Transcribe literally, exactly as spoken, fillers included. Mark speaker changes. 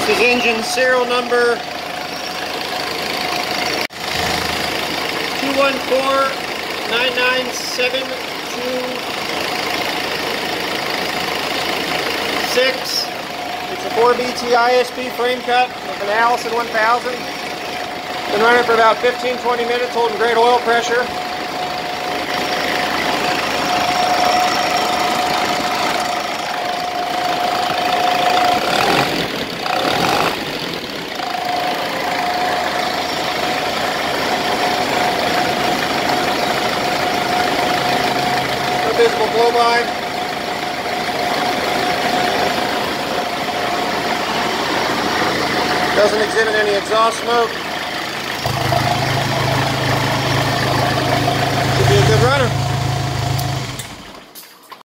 Speaker 1: This is engine serial number two one four nine nine seven two six. It's a four B T I S P frame cut with an Allison one thousand. Been running for about fifteen to twenty minutes, holding great oil pressure. Visible blow by. Doesn't exhibit any exhaust smoke. Should be a good runner.